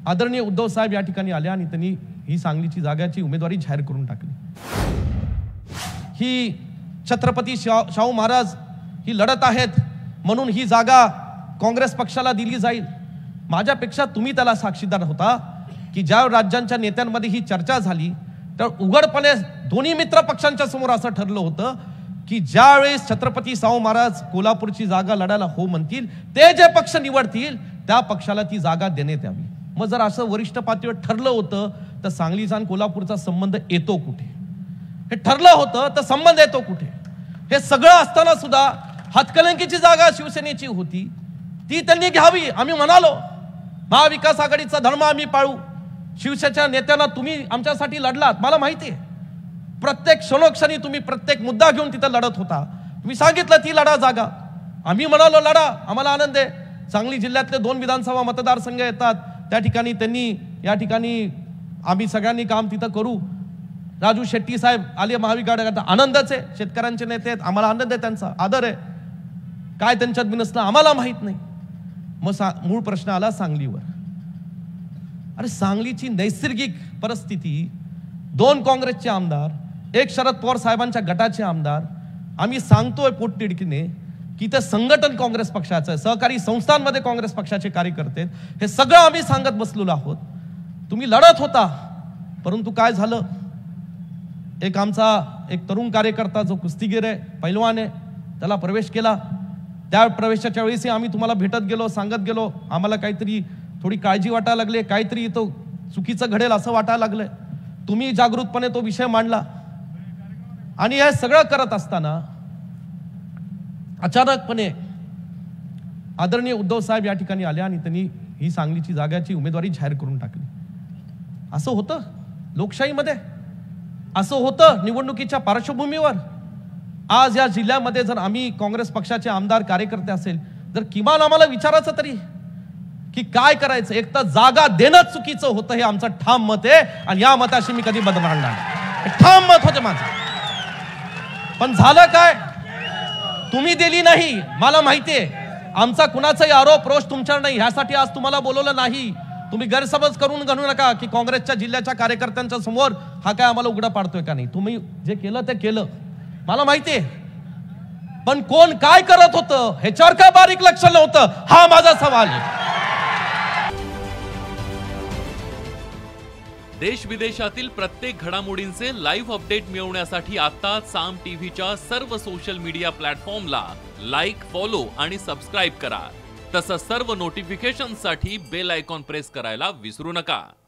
आदरणीय उद्धव साहेब या ठिकाणी आले आणि त्यांनी ही सांगलीची जागाची उमेदवारी जाहीर करून टाकली। ही छत्रपती शाहू महाराज ही लढत आहेत म्हणून ही जागा काँग्रेस पक्षाला दिली जाईल। माझ्यापेक्षा तुम्ही त्याला साक्षीदार होता की ज्या राज्यांच्या नेत्यांमध्ये ही चर्चा झाली तर उघडपणे दोन्ही मित्र पक्षांच्या समोर असं ठरलं होतं की ज्यावेळेस छत्रपती शाहू महाराज कोल्हापूरची जागा लढायला हो म्हणतील ते जे पक्ष निवडतील त्या पक्षाला ती जागा देण्यात यावी। मग जर असं वरिष्ठ पातळीवर ठरलं होतं तर सांगलीचा आणि कोल्हापूरचा संबंध येतो कुठे? हे ठरलं होतं तर संबंध येतो कुठे? हे सगळं असताना सुद्धा हातकलंकीची जागा शिवसेनेची होती ती त्यांनी घ्यावी आम्ही म्हणालो। महाविकास आघाडीचा धर्म आम्ही पाळू। शिवसेनेच्या नेत्यांना तुम्ही आमच्यासाठी लढलात, मला माहिती आहे। प्रत्येक क्षणोक्षणी तुम्ही प्रत्येक मुद्दा घेऊन तिथं लढत होता। तुम्ही सांगितलं ती लढा जागा, आम्ही म्हणालो लढा, आम्हाला आनंद आहे। सांगली जिल्ह्यातले 2 विधानसभा मतदारसंघ येतात त्या ठिकाणी त्यांनी या ठिकाणी आम्ही सगळ्यांनी काम तिथं करू। राजू शेट्टी साहेब आले महाविकास आघाडीचा, आनंदच आहे। शेतकऱ्यांचे नेते आहेत, आम्हाला आनंद आहे, त्यांचा आदर आहे। काय त्यांच्यात बिनसलं आम्हाला माहित नाही। मग मूळ प्रश्न आला सांगलीवर। अरे सांगलीची नैसर्गिक परिस्थिती, 2 काँग्रेसचे आमदार, 1 शरद पवार साहेबांच्या गटाचे आमदार, आम्ही सांगतोय पोटतिडकीने की ते संघटन काँग्रेस पक्षाचं आहे, सहकारी संस्थांमध्ये काँग्रेस पक्षाचे कार्यकर्ते, हे सगळं आम्ही सांगत बसलेलो आहोत। तुम्ही लढत होता, परंतु काय झालं? एक तरुण कार्यकर्ता जो कुस्तीगीर आहे, पैलवान आहे, त्याला प्रवेश केला। त्या प्रवेशाच्या वेळेस आम्ही तुम्हाला भेटत गेलो, सांगत गेलो, आम्हाला काहीतरी थोडी काळजी वाटायला लागली, काहीतरी तो चुकीचं घडेल असं वाटायला लागलंय। तुम्ही जागृतपणे तो विषय मांडला आणि हे सगळं करत असताना अचानकपणे आदरणीय उद्धव साहेब या ठिकाणी आले आणि त्यांनी ही सांगलीची जागाची उमेदवारी जाहीर करून टाकली। असं होतं लोकशाहीमध्ये, असं होतं निवडणुकीच्या पार्श्वभूमीवर। आज या जिल्ह्यामध्ये जर आम्ही काँग्रेस पक्षाचे आमदार कार्यकर्ते असेल तर किमान आम्हाला विचारायचं तरी की काय करायचं। एक तर जागा देणं चुकीचं होतं हे आमचं ठाम मत आहे आणि या मताशी मी कधी बदलणार नाही। ठाम मत होते माझं, पण झालं काय? तुम्ही दिली नाही, मला माहितीये। आमचा कुणाचाही आरोप रोष तुमच्यावर नाही, ह्यासाठी आज तुम्हाला बोलवलं नाही। तुम्ही गैरसमज करून घालू नका की काँग्रेसच्या जिल्ह्याच्या कार्यकर्त्यांच्या समोर हा काय आम्हाला उघडा पाडतोय का नाही। तुम्ही जे केलं ते केलं, मला माहितीये, पण कोण काय करत होतं ह्याच्यावर काय बारीक लक्ष नव्हतं, हा माझा सवाल आहे। देश विदेशातील प्रत्येक घडामोडींचे लाईव्ह अपडेट मिळवण्यासाठी आता साम टीव्हीच्या सर्व सोशल मीडिया प्लॅटफॉर्मला लाईक, फॉलो आणि सबस्क्राईब करा। तसंच सर्व नोटिफिकेशनसाठी बेल आयकॉन प्रेस करायला विसरू नका।